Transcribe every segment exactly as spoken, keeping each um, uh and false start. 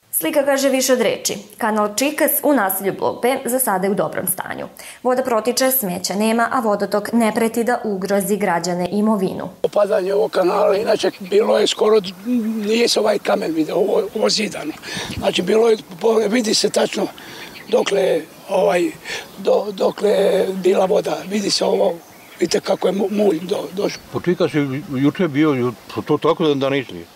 Slika kaže više od reči. Kanal Čikas u naselju Blok B za sada je u dobrom stanju. Voda protiče, smeća nema, a vodotok ne preti da ugrozi građane i imovinu. Opadanje ovog kanala, inače bilo je skoro, nije se ovaj kamen vidio, ovo, ovo zidano. Znači bilo je, vidi se tačno dokle, ovaj, do, dokle je bila voda, vidi se ovo, vidite kako je mulj do, došao. Po Čikas je juče bio, to tako da ne izlije.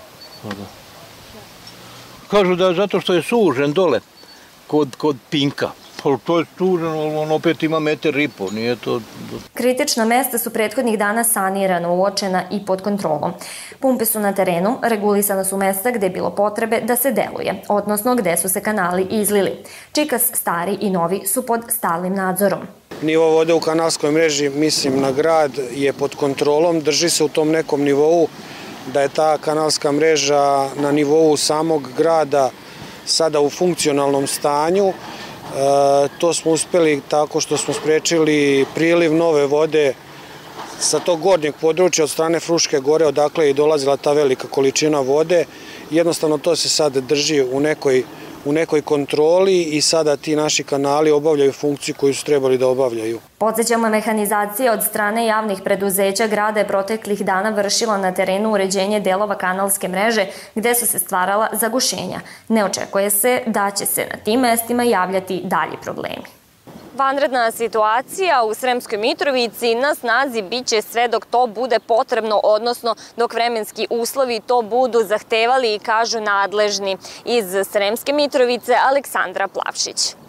Kažu da je zato što je sužen dole, kod, kod Pinka. To je suženo, on opet ima metar i po, nije to... Kritična mesta su prethodnih dana sanirana, uočena i pod kontrolom. Pumpe su na terenu, regulisana su mesta gde je bilo potrebe da se deluje, odnosno gde su se kanali izlili. Čikas stari i novi su pod stalnim nadzorom. Nivo vode u kanalskoj mreži, mislim na grad, je pod kontrolom, drži se u tom nekom nivou, da je ta kanalska mreža na nivou samog grada sada u funkcionalnom stanju. E, to smo uspeli tako što smo sprečili priliv nove vode sa tog gornjeg područja od strane Fruške gore, odakle je dolazila ta velika količina vode. Jednostavno to se sad drži u nekoj, u nekoj kontroli i sada ti naši kanali obavljaju funkciju koju su trebali da obavljaju. Podsjećamo, mehanizacija od strane javnih preduzeća grada je proteklih dana vršila na terenu uređenje delova kanalske mreže gde su se stvarala zagušenja. Ne očekuje se da će se na tim mestima javljati dalji problemi. Vanredna situacija u Sremskoj Mitrovici na snazi biće sve dok to bude potrebno, odnosno dok vremenski uslovi to budu zahtevali, kažu nadležni. Iz Sremske Mitrovice, Aleksandra Plavšić.